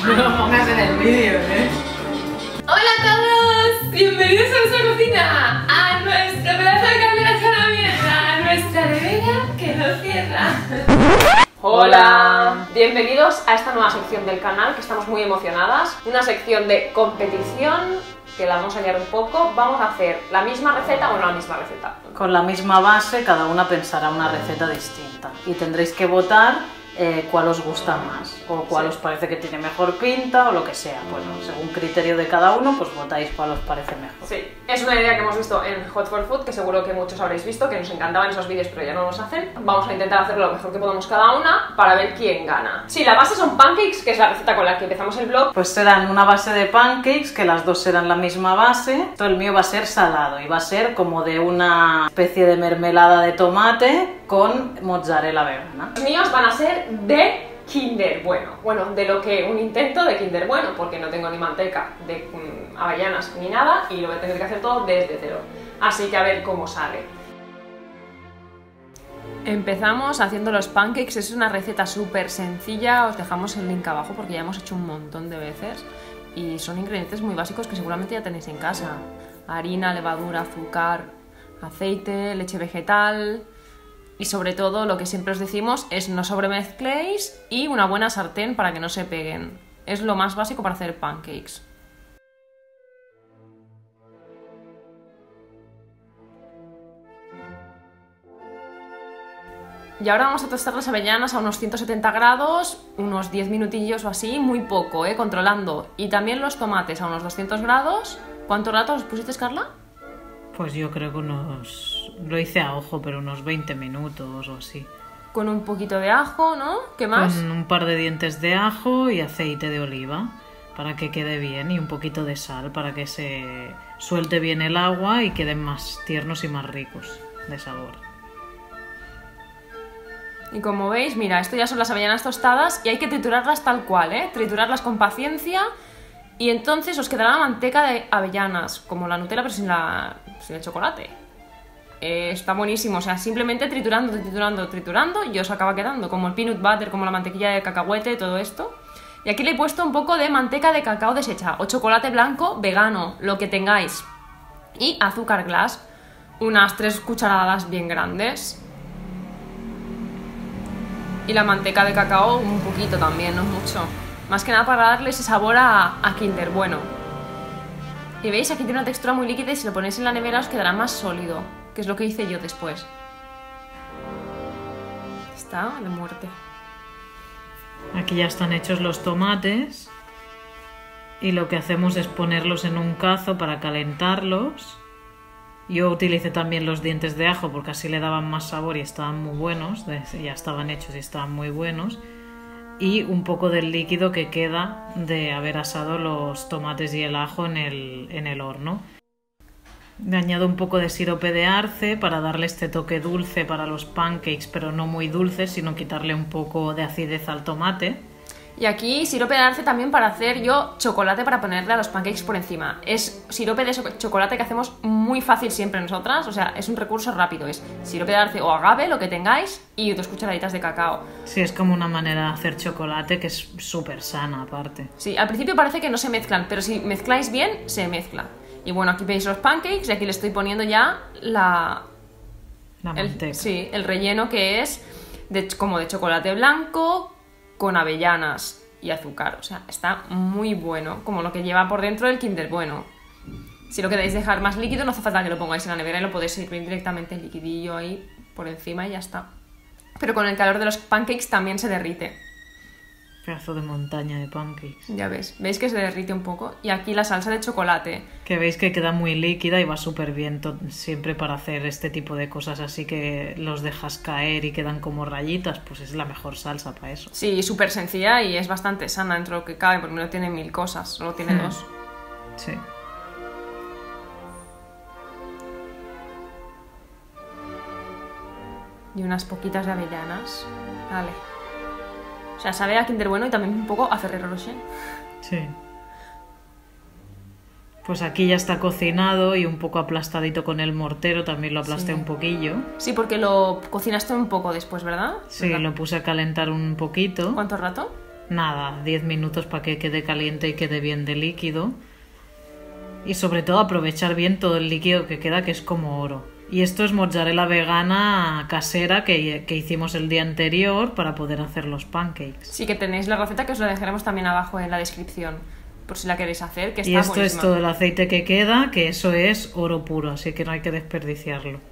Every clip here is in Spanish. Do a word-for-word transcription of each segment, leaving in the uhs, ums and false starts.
No lo pongas en el vídeo, ¿eh? ¡Hola a todos! Bienvenidos a nuestra cocina, a nuestro pedazo de caldera hecha una mierda, a nuestra nevera que no cierra. Hola, bienvenidos a esta nueva sección del canal, que estamos muy emocionadas. Una sección de competición que la vamos a hallar un poco. Vamos a hacer la misma receta o no la misma receta. Con la misma base, cada una pensará una receta distinta y tendréis que votar eh, cuál os gusta más o cuál sí. os parece que tiene mejor pinta o lo que sea. Bueno, según criterio de cada uno, pues votáis cuál os parece mejor. Sí, es una idea que hemos visto en Hot for Food, que seguro que muchos habréis visto, que nos encantaban esos vídeos, pero ya no los hacen. Vamos a intentar hacerlo lo mejor que podamos cada una para ver quién gana. Sí, la base son pancakes, que es la receta con la que empezamos el vlog. Pues serán una base de pancakes, que las dos serán la misma base. Todo el mío va a ser salado y va a ser como de una especie de mermelada de tomate con mozzarella vegana. Los míos van a ser de Kinder Bueno. Bueno, de lo que un intento de Kinder Bueno, porque no tengo ni manteca de mmm, avellanas ni nada y lo voy a tener que hacer todo desde cero. Así que a ver cómo sale. Empezamos haciendo los pancakes. Es una receta súper sencilla, os dejamos el link abajo porque ya hemos hecho un montón de veces y son ingredientes muy básicos que seguramente ya tenéis en casa: harina, levadura, azúcar, aceite, leche vegetal. Y sobre todo, lo que siempre os decimos es no sobremezcléis y una buena sartén para que no se peguen. Es lo más básico para hacer pancakes. Y ahora vamos a tostar las avellanas a unos ciento setenta grados, unos diez minutillos o así, muy poco, ¿eh? Controlando. Y también los tomates a unos doscientos grados. ¿Cuánto rato los pusiste, Carla? Pues yo creo que unos... lo hice a ojo, pero unos veinte minutos o así. Con un poquito de ajo, ¿no? ¿Qué más? Con un par de dientes de ajo y aceite de oliva para que quede bien y un poquito de sal para que se suelte bien el agua y queden más tiernos y más ricos de sabor. Y como veis, mira, esto ya son las avellanas tostadas y hay que triturarlas tal cual, ¿eh? Triturarlas con paciencia. Y entonces os quedará la manteca de avellanas, como la Nutella pero sin, la, sin el chocolate. Eh, está buenísimo, o sea, simplemente triturando, triturando, triturando y os acaba quedando como el peanut butter, como la mantequilla de cacahuete, todo esto. Y aquí le he puesto un poco de manteca de cacao deshecha o chocolate blanco vegano, lo que tengáis. Y azúcar glass, unas tres cucharadas bien grandes. Y la manteca de cacao un poquito también, no mucho. Más que nada para darle ese sabor a, a Kinder Bueno. Y veis, aquí tiene una textura muy líquida y si lo ponéis en la nevera os quedará más sólido, que es lo que hice yo después. Está de muerte. Aquí ya están hechos los tomates y lo que hacemos es ponerlos en un cazo para calentarlos. Yo utilicé también los dientes de ajo porque así le daban más sabor y estaban muy buenos, ya estaban hechos y estaban muy buenos. Y un poco del líquido que queda de haber asado los tomates y el ajo en el, en el horno. Le añado un poco de sirope de arce para darle este toque dulce para los pancakes, pero no muy dulce, sino quitarle un poco de acidez al tomate. Y aquí sirope de arce también para hacer yo chocolate para ponerle a los pancakes por encima. Es sirope de chocolate que hacemos muy fácil siempre nosotras, o sea, es un recurso rápido. Es sirope de arce o agave, lo que tengáis, y dos cucharaditas de cacao. Sí, es como una manera de hacer chocolate que es súper sana aparte. Sí, al principio parece que no se mezclan, pero si mezcláis bien, se mezcla. Y bueno, aquí veis los pancakes y aquí le estoy poniendo ya la... La manteca. El, sí, el relleno que es de, como de chocolate blanco con avellanas y azúcar. O sea, está muy bueno, como lo que lleva por dentro el Kinder Bueno. Si lo queréis dejar más líquido, no hace falta que lo pongáis en la nevera y lo podéis servir directamente el liquidillo ahí por encima y ya está. Pero con el calor de los pancakes también se derrite. Pedazo de montaña de pancakes. Ya ves, veis que se derrite un poco. Y aquí la salsa de chocolate. Que veis que queda muy líquida y va súper bien siempre para hacer este tipo de cosas así que los dejas caer y quedan como rayitas, pues es la mejor salsa para eso. Sí, súper sencilla y es bastante sana dentro de lo que cabe porque no tiene mil cosas, solo tiene Hmm. dos. Sí. Y unas poquitas de avellanas. Vale. O sea, sabe a Kinder Bueno y también un poco a Ferrero Rocher. Sí. Pues aquí ya está cocinado y un poco aplastadito con el mortero, también lo aplasté Sí. un poquillo. Sí, porque lo cocinaste un poco después, ¿verdad? Sí, ¿verdad? lo puse a calentar un poquito. ¿Cuánto rato? nada, diez minutos para que quede caliente y quede bien de líquido. Y sobre todo aprovechar bien todo el líquido que queda, que es como oro. Y esto es mozzarella vegana casera que, que hicimos el día anterior para poder hacer los pancakes. Sí, que tenéis la receta, que os la dejaremos también abajo en la descripción, por si la queréis hacer, que está y esto buenísima. Es todo el aceite que queda, que eso es oro puro, así que no hay que desperdiciarlo.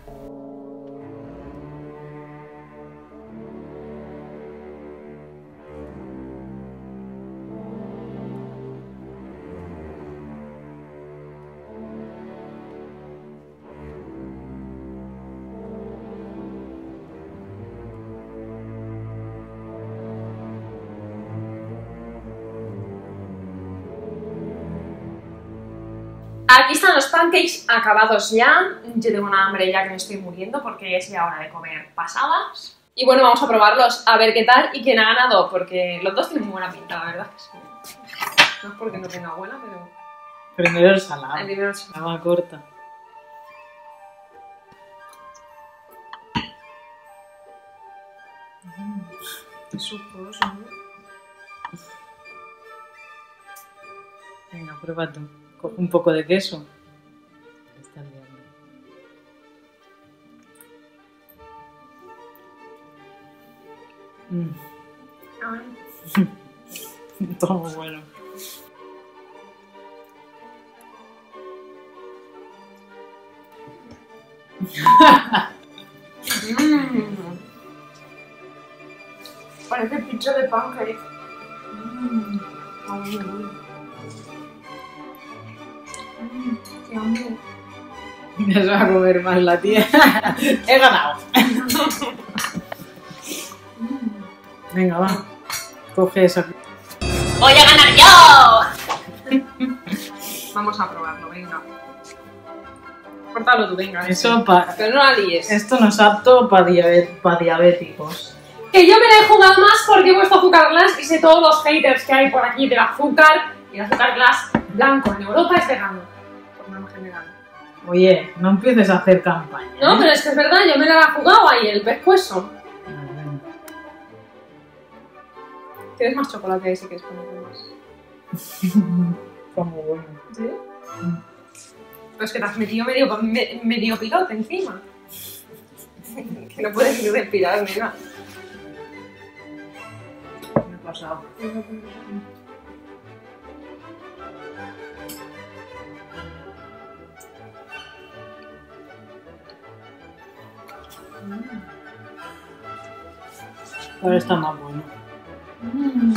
Aquí están los pancakes acabados ya. Yo tengo una hambre ya que me estoy muriendo porque es ya hora de comer pasadas. Y bueno, vamos a probarlos a ver qué tal y quién ha ganado, porque los dos tienen muy buena pinta, la verdad que sí. No es porque no tenga buena, pero... Primero el salado. El primero el salado. La corta. Es suposo, ¿no? Venga, prueba tú. Coge un poco de queso. Está bien. Mm. Todo muy bueno. Mm. Parece pizza de pancake. Mm. Ay, ay. Qué hambre. Ya se va a comer más la tía. He ganado. Venga, va. Coge esa. ¡Voy a ganar yo! Vamos a probarlo, venga. Córtalo tú, venga. Eso pa... Pero no la líes. Esto no es apto para diabé... pa diabéticos. Que yo me la he jugado más porque he puesto azúcar glass y sé todos los haters que hay por aquí del azúcar. Y el azúcar glass blanco en Europa es vegano. Por norma general. Oye, no empieces a hacer campaña. No, ¿eh? pero es que es verdad, yo me la he jugado ahí, el pescuezo. ¿Tienes más chocolate ahí si quieres ponerle más? Como bueno. ¿Sí? Pero es que te has metido medio, me, medio pilote encima. Que no puedes ni respirar, nena. Me he pasado. Ahora está más bueno. Mm.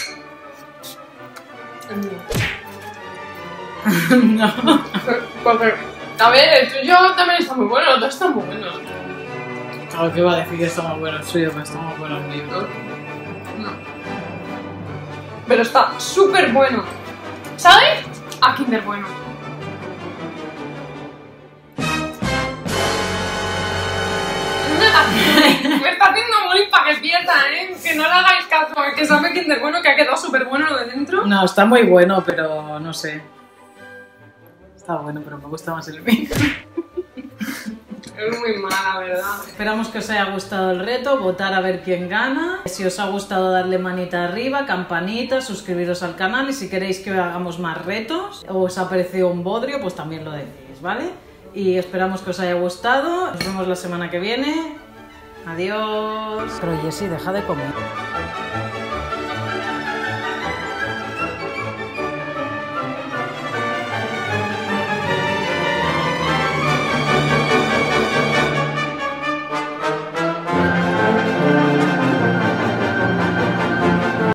No. Porque, a ver, el tuyo también está muy bueno, los dos están muy buenos. Claro que va a decir que está más bueno el suyo, que está más bueno el mío. No. Pero está súper bueno. ¿Sabes? A Kinder Bueno. Me está haciendo bullying para que pierda, ¿eh? Que no le hagáis caso, que sabe Kinder Bueno, que ha quedado súper bueno lo de dentro. No, está muy bueno, pero no sé. Está bueno, pero me gusta más el mío. Es muy mala, ¿verdad? Esperamos que os haya gustado el reto, votar a ver quién gana. Si os ha gustado, darle manita arriba, campanita, suscribiros al canal y si queréis que hagamos más retos o os ha parecido un bodrio, pues también lo decís, ¿vale? Y esperamos que os haya gustado. Nos vemos la semana que viene. Adiós. Pero Jessie, deja de comer.